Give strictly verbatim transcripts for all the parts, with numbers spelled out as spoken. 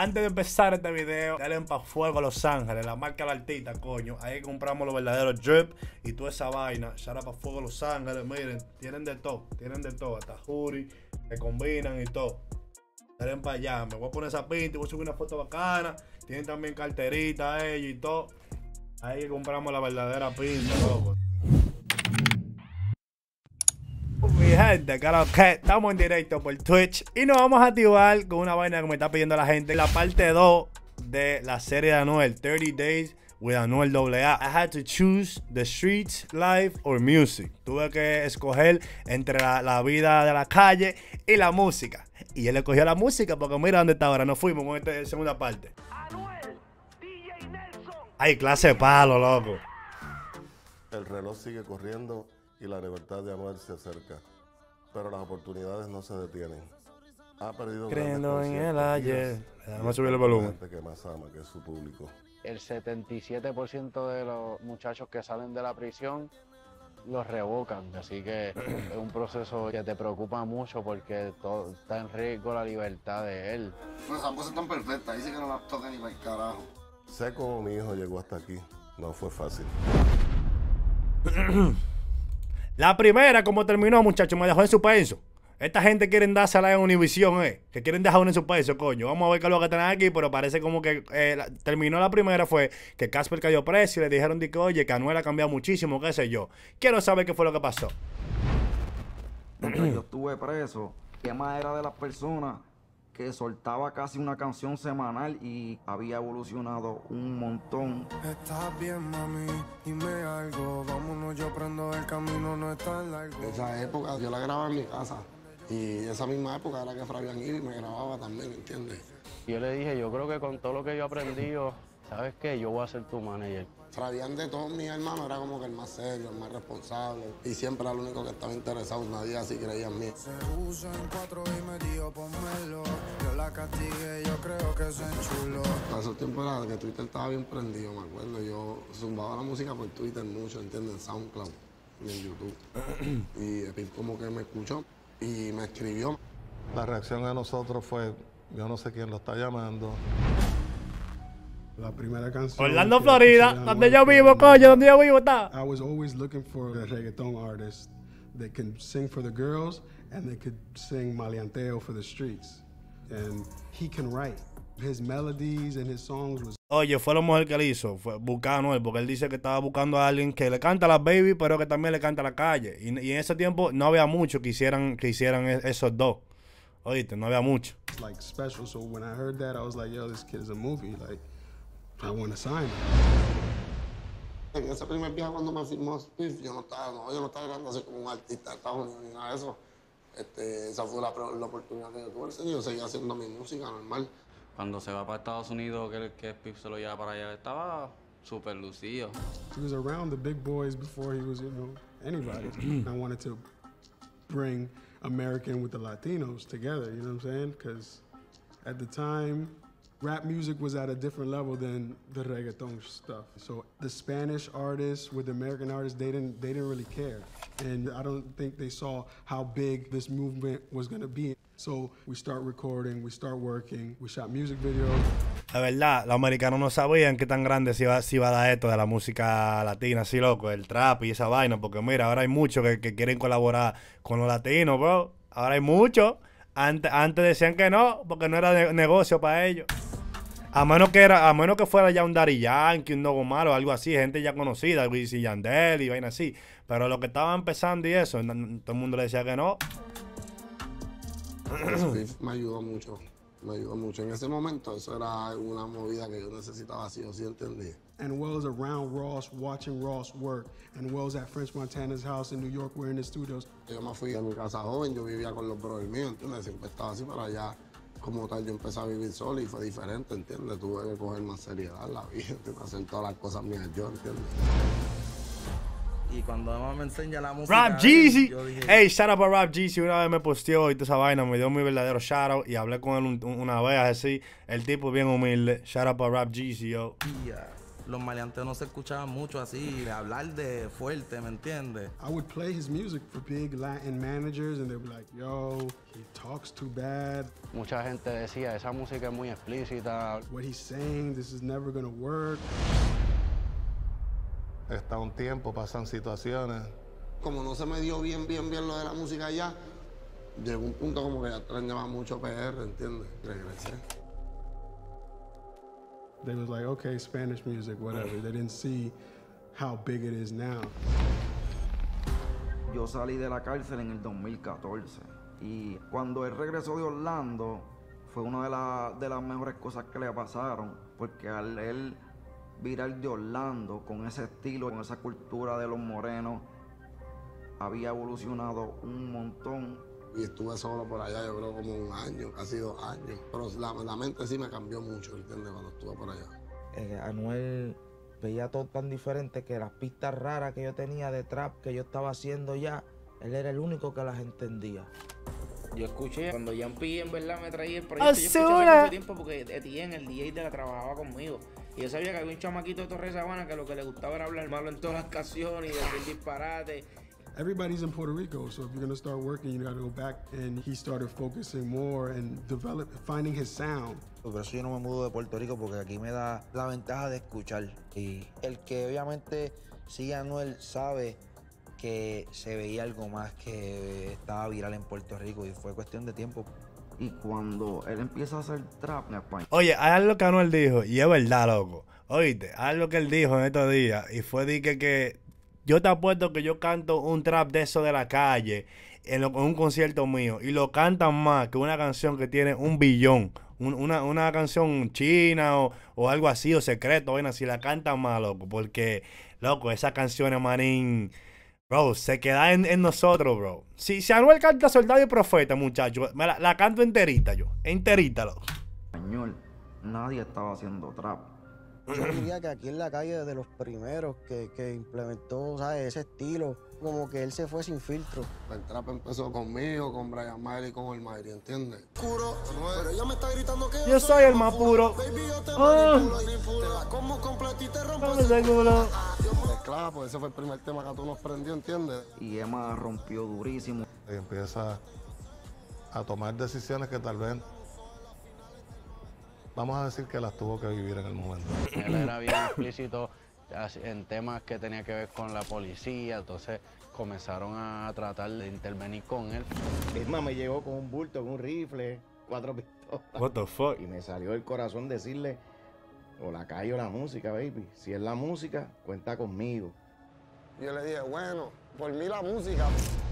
Antes de empezar este video, dale pa' fuego a Los Ángeles, la marca La Artista, coño. Ahí compramos los verdaderos drip y toda esa vaina. Shara pa' fuego a Los Ángeles, miren, tienen de todo, tienen de todo, hasta jury, que combinan y todo. Dale para allá, me voy a poner esa pinta y voy a subir una foto bacana. Tienen también carterita ellos y todo. Ahí compramos la verdadera pinta, loco. Mi gente, claro que estamos en directo por Twitch y nos vamos a activar con una vaina que me está pidiendo la gente. La parte dos de la serie de Anuel, thirty days with Anuel A A. I had to choose the streets, life or music. Tuve que escoger entre la, la vida de la calle y la música. Y él escogió la música porque mira dónde está ahora. Nos fuimos con esta segunda parte. Anuel, D J Nelson. Ay, clase de palo, loco. El reloj sigue corriendo y la libertad de Anuel se acerca, pero las oportunidades no se detienen. Ha perdido Creyendo en el conciertos, ayer. giras, Vamos a subir el volumen. gente que más ama, que es su público. El setenta y siete por ciento de los muchachos que salen de la prisión los revocan, así que es un proceso que te preocupa mucho porque todo, está en riesgo la libertad de él. Bueno, esas cosas están perfectas, dice que no las toca ni para el carajo. Sé cómo mi hijo llegó hasta aquí, no fue fácil. La primera, como terminó, muchachos, me dejó en suspenso. Esta gente quieren dársela en Univision, eh. Que quieren dejar uno en suspenso, coño. Vamos a ver qué es lo que tienen aquí, pero parece como que eh, la, terminó la primera, fue que Casper cayó preso y le dijeron de que, oye, que Anuel ha cambiado muchísimo, qué sé yo. Quiero saber qué fue lo que pasó. Mientras yo estuve preso, Emma era de las personas que soltaba casi una canción semanal y había evolucionado un montón. Estás bien, mami, dime algo, vámonos, yo prendo el camino, no es tan largo. Esa época yo la grababa en mi casa y esa misma época era que Fabián iba y me grababa también, ¿entiendes? Yo le dije, yo creo que con todo lo que yo he aprendido, ¿sabes qué? Yo voy a ser tu manager. Fabián de todos mis hermanos era como que el más serio, el más responsable y siempre era el único que estaba interesado, nadie así creía en mí. Se puso en cuatro y me dijo, pónmelo, yo la castigué, yo creo que se enchuló. Para esos tiempos era que Twitter estaba bien prendido, me acuerdo, yo zumbaba la música por Twitter mucho, ¿entiendes? En SoundCloud y en YouTube. Y Epip como que me escuchó y me escribió. La reacción a nosotros fue, yo no sé quién lo está llamando. La primera canción. Orlando, Florida, donde yo vivo, coño, donde yo vivo está. I was always looking for a reggaeton artist that can sing for the girls and they could sing maleanteo for the streets. And he can write. His melodies and his songs was... Oye, fue lo mejor que él hizo, fue buscar a Anuel, porque él dice que estaba buscando a alguien que le canta a las baby, pero que también le canta a la calle. Y, y en ese tiempo no había mucho que hicieran, que hicieran esos dos. Oíste, no había mucho. like special. So when I heard that, I was like, yo, this kid is a movie. Like, I want to sign him. En ese primer viaje cuando me firmó Spiff, yo no estaba, no, yo no estaba grabando así como un artista de Estados Unidos ni nada de eso. Este, esa fue la, la oportunidad que yo tuve. Yo seguía haciendo mi música normal. Cuando se va para Estados Unidos, que, que Spiff se lo lleva para allá, estaba súper lucido. He was around the big boys before he was, you know, anybody. I wanted to bring American with the Latinos together, you know what I'm saying? Because at the time, rap music was at a different level than the reggaeton stuff. So the Spanish artists with the American artists, they didn't, they didn't really care. And I don't think they saw how big this movement was gonna be. So we start recording, we start working, we shot music videos. La verdad, los americanos no sabían qué tan grande se iba, se iba a dar esto de la música latina, así loco, el trap y esa vaina, porque mira, ahora hay muchos que, que quieren colaborar con los latinos, bro. Ahora hay muchos. Antes, antes decían que no, porque no era de negocio para ellos. A menos que era, a menos que fuera ya un Daddy Yankee, un Dogo Malo, algo así, gente ya conocida, Wisin y Yandel y vaina así. Pero lo que estaba empezando y eso, todo el mundo le decía que no. Spiff me ayudó mucho, me ayudó mucho. En ese momento eso era una movida que yo necesitaba, sí o sí entendí. And Wells around Ross, watching Ross work. And Wells at French Montana's house in New York, we're in the studios. Yo me fui a mi casa joven, yo vivía con los brothers míos, ¿entiendes? Siempre estaba así, pero allá como tal yo empecé a vivir solo y fue diferente, ¿entiendes? Tuve que coger más seriedad la vida, ¿entiendes? Hacer todas las cosas mías yo, ¿entiendes? Y cuando Emma me enseña la música, Rap Jeezy. yo dije, Hey, shout out a Rap Jeezy. Una vez me posteó y toda esa vaina, me dio mi verdadero shout out y hablé con él un, un, una vez así. El tipo bien humilde. Shout out a Rap Jeezy, yo. "Yeah". los maleanteos no se escuchaban mucho así, de hablar de fuerte, ¿me entiendes? I would play his music for big Latin managers and they'd be like, yo, he talks too bad. Mucha gente decía, esa música es muy explícita. What he's saying, this is never gonna work. Está un tiempo, pasan situaciones. Como no se me dio bien, bien, bien lo de la música allá, llegó un punto como que ya extrañaba mucho P R, ¿entiendes? Regresé. They was like, okay, Spanish music, whatever. They didn't see how big it is now. Yo salí de la cárcel en el dos mil catorce y cuando él regresó de Orlando fue una de, la, de las mejores cosas que le pasaron, porque al él virar de Orlando con ese estilo, con esa cultura de los morenos, había evolucionado un montón. Y estuve solo por allá, yo creo como un año, casi dos años. Pero la, la mente sí me cambió mucho, ¿entiendes? Cuando estuve por allá. Eh, Anuel veía todo tan diferente que las pistas raras que yo tenía de trap que yo estaba haciendo ya, él era el único que las entendía. Yo escuché cuando Yampi en verdad me traía el proyecto, yo escuché hace mucho tiempo porque Etienne, el D J de la trabajaba conmigo. Y yo sabía que había un chamaquito de Torres Sabana que lo que le gustaba era hablar malo en todas las canciones y decir disparate. Everybody's in Puerto Rico, so if you're gonna start working, you gotta go back. And he started focusing more and develop, finding his sound. Por eso yo no me mudo de Puerto Rico, porque aquí me da la ventaja de escuchar. Y el que obviamente sigue a Anuel sabe que se veía algo más que estaba viral en Puerto Rico y fue cuestión de tiempo. Y cuando él empieza a hacer trap en España. Oye, hay algo que Anuel dijo, y es verdad, loco. Oíste, hay algo que él dijo en estos días, y fue de que, que yo te apuesto que yo canto un trap de eso de la calle en, lo, en un concierto mío, y lo cantan más que una canción que tiene un billón. Un, una, una canción china o, o algo así, o secreto, bueno, si la cantan más, loco. Porque, loco, esas canciones, manín, bro, se queda en, en nosotros, bro. Si, si Anuel canta Soldado y Profeta, muchacho, me la, la canto enterita yo, enterita, loco. Español, nadie estaba haciendo trap. Yo diría que aquí en la calle, de los primeros que, que implementó, ¿sabes? Ese estilo, como que él se fue sin filtro. El trap empezó conmigo, con Brian Myrie y con el Myrie, ¿entiendes? Puro, pero ella me está gritando que yo soy el más puro. Baby, yo te Oh. manipulo, te la como completa y te rompo ¿Dónde se culo? Pues claro, pues ese fue el primer tema que tú nos prendió, ¿entiendes? Y Emma rompió durísimo. Y empieza a tomar decisiones que tal vez, vamos a decir que las tuvo que vivir en el momento. Él era bien explícito en temas que tenía que ver con la policía, entonces comenzaron a tratar de intervenir con él. Es más, me llegó con un bulto, con un rifle, cuatro pistolas. What the fuck? Y me salió del corazón decirle, o la calle o la música, baby. Si es la música, cuenta conmigo. Yo le dije, bueno, por mí la música.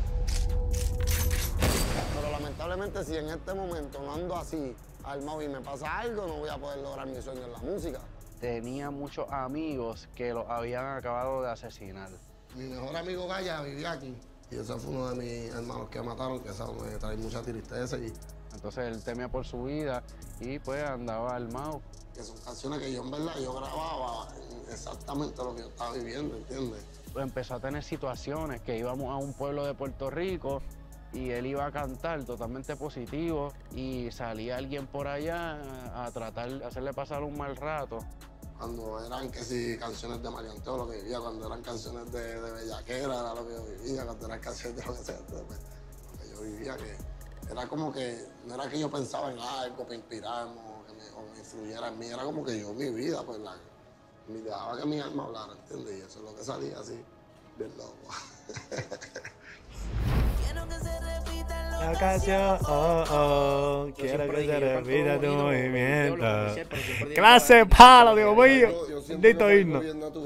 Pero lamentablemente si en este momento no ando así, armado, y me pasa algo, no voy a poder lograr mi sueño en la música. Tenía muchos amigos que lo habían acabado de asesinar. Mi mejor amigo Gaya vivía aquí. Y ese fue uno de mis hermanos que mataron, que eso me trae mucha tristeza. Y... Entonces él temía por su vida y pues andaba armado. Que son canciones que yo en verdad yo grababa exactamente lo que yo estaba viviendo, ¿entiendes? Empezó a tener situaciones que íbamos a un pueblo de Puerto Rico y él iba a cantar totalmente positivo y salía alguien por allá a tratar de hacerle pasar un mal rato. Cuando eran que si canciones de Marianteo, lo que vivía, cuando eran canciones de, de Bellaquera, era lo que yo vivía, cuando eran canciones de lo que sea, lo que yo vivía, que era como que, no era que yo pensaba en algo para inspirarme o que me, o me influyera en mí, era como que yo, mi vida, pues la, me dejaba que mi alma hablara, ¿entiendes? Y eso es lo que salía así, bien loco. La canción, oh, oh, quiero que se repita tu movimiento. Clase palo, Dios mío. Bendito himno.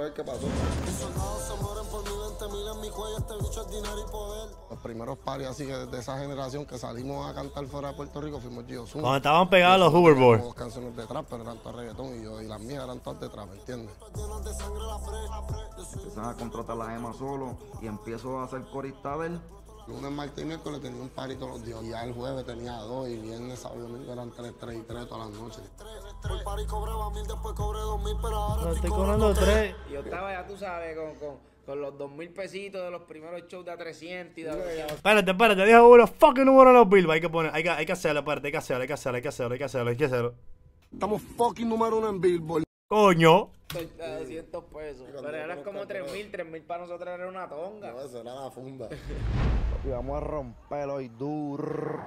Los primeros paris así que de esa generación que salimos a cantar fuera de Puerto Rico fuimos Gio Zuma. Cuando estaban pegados los hoverboards. Dos canciones de trap, pero eran todas reggaetón y yo y las mías eran todas de trap, ¿entiendes? Empiezan a contratar a la Emma solo y empiezo a hacer corista de él. Lunes, martes y miércoles tenía un party todos los días. Y ya el jueves tenía dos y viernes, sábado y domingo eran tres, tres y tres todas las noches. El party cobraba mil, después cobré dos mil, pero ahora no, estoy cobrando tres. Yo estaba, ya tú sabes, con, con, con los dos mil pesitos de los primeros shows de a trescientos y de... Espérate, espérate, dijo uno, fucking número en los Billboard. Hay que poner, hay que, hay que hacerlo, espérate, hay que hacerlo, hay que hacerlo, hay que hacerlo, hay que hacerlo, hay que hacerlo. Estamos fucking número uno en Billboard. Coño, de doscientos pesos. Pero eran como tres mil, tres mil para nosotros era una tonga. No, eso era la funda. Y vamos a romperlo hoy duro.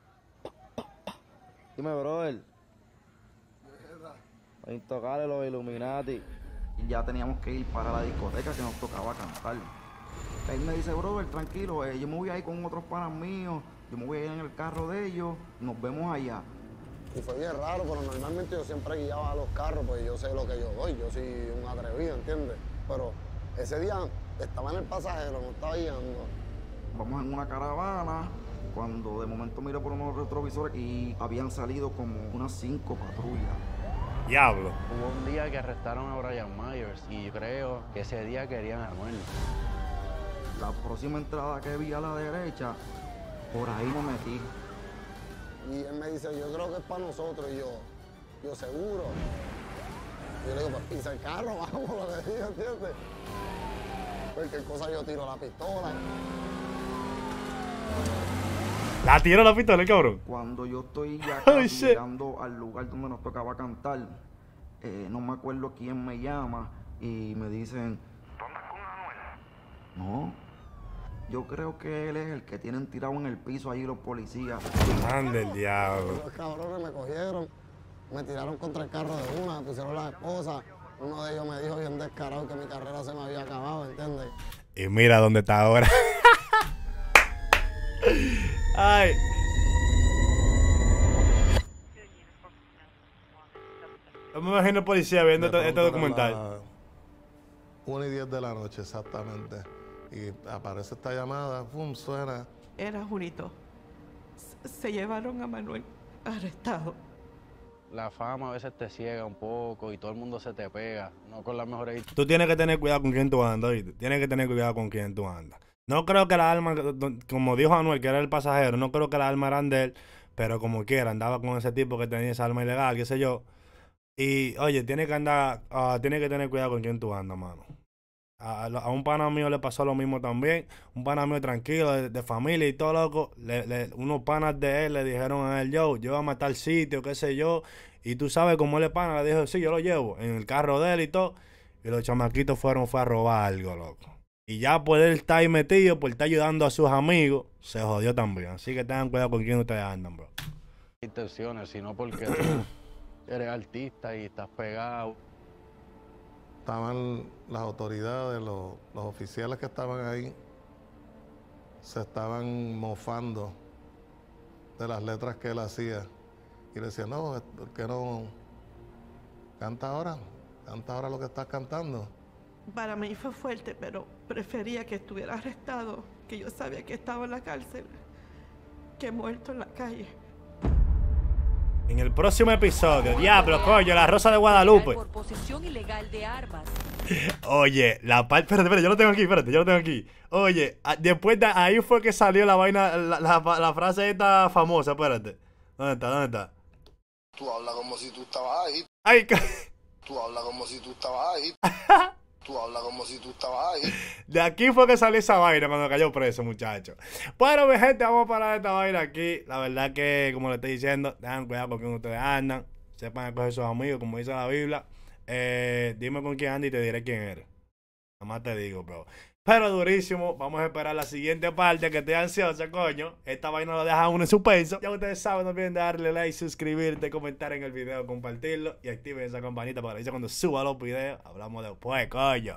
Dime, brother. A intocarle los Illuminati. Y ya teníamos que ir para la discoteca que nos tocaba cantar. Él me dice, brother, tranquilo, eh, yo me voy a ir con otros panas míos, yo me voy a ir en el carro de ellos, nos vemos allá. Y fue bien raro, pero normalmente yo siempre guiaba a los carros, pues yo sé lo que yo doy, yo soy un atrevido, ¿entiendes? Pero ese día estaba en el pasajero, no estaba guiando. Vamos en una caravana, cuando de momento miro por unos retrovisores y habían salido como unas cinco patrullas. Diablo. Hubo un día que arrestaron a Brian Myers y yo creo que ese día querían a Noel. La próxima entrada que vi a la derecha, por ahí me metí. Y él me dice, yo creo que es para nosotros. Y yo, yo seguro. Y yo le digo, pues pisa el carro, vamos, lo que digo, ¿entiendes? Cualquier cosa yo tiro la pistola. La tiró la pistola, cabrón. Cuando yo estoy ya Oh, casi shit. llegando al lugar donde nos tocaba cantar, eh, no me acuerdo quién me llama y me dicen, ¿tú andas con Anuel? No, yo creo que él es el que tienen tirado en el piso ahí los policías. Ande el diablo. Los cabrones me cogieron, me tiraron contra el carro de una, me pusieron la esposa. Uno de ellos me dijo bien descarado que mi carrera se me había acabado, ¿entiendes? Y mira dónde está ahora. Ay. Yo me imagino el policía viendo este, este documental. una y diez de la noche, exactamente. Y aparece esta llamada, pum, suena. Era Junito. Se- Se llevaron a Manuel arrestado. La fama a veces te ciega un poco y todo el mundo se te pega, no con las mejores. Tú tienes que tener cuidado con quién tú andas, ¿oíste? Tienes que tener cuidado con quién tú andas. No creo que las armas, como dijo Anuel, que era el pasajero, no creo que las armas eran de él, pero como quiera, andaba con ese tipo que tenía esa arma ilegal, qué sé yo. Y, oye, tienes que andar, uh, tienes que tener cuidado con quién tú andas, mano. A, a un pana mío le pasó lo mismo también. Un pana mío tranquilo, de, de familia y todo, loco. Le, le, unos panas de él le dijeron a él, yo, llévame a tal sitio, qué sé yo. Y tú sabes cómo él es pana, le dijo, sí, yo lo llevo, en el carro de él y todo. Y los chamaquitos fueron, fue a robar algo, loco. Y ya por él estar ahí metido, por estar ayudando a sus amigos, se jodió también. Así que tengan cuidado con quién ustedes andan, bro. Intenciones, sino porque tú eres artista y estás pegado. Estaban las autoridades, los, los oficiales que estaban ahí, se estaban mofando de las letras que él hacía. Y le decían, no, ¿por qué no canta ahora? Canta ahora lo que estás cantando. Para mí fue fuerte, pero prefería que estuviera arrestado, que yo sabía que estaba en la cárcel, que muerto en la calle. En el próximo episodio, diablo, coño, la Rosa de Guadalupe. Por posesión ilegal de armas. Oye, la parte. Espérate, espérate, yo lo tengo aquí, espérate, yo lo tengo aquí. Oye, a- después de ahí fue que salió la vaina, la, la, la frase esta famosa, espérate. ¿Dónde está? ¿Dónde está? Tú hablas como si tú estabas ahí. Ay, ca- Tú hablas como si tú estabas ahí. Tú hablas como si tú estabas ahí. de aquí fue que salió esa vaina cuando cayó preso, muchacho. Bueno, mi gente, vamos a parar esta vaina aquí. La verdad que, como le estoy diciendo, tengan cuidado con quién ustedes andan. Sepan escoger sus amigos, como dice la Biblia. Eh, dime con quién andas y te diré quién eres. Nada más te digo, bro. Pero durísimo. Vamos a esperar la siguiente parte, que estoy ansiosa, coño. Esta vaina lo deja uno en suspenso. Ya ustedes saben, no olviden darle like, suscribirte, comentar en el video, compartirlo y activen esa campanita para que cuando suba los videos. Hablamos después, coño.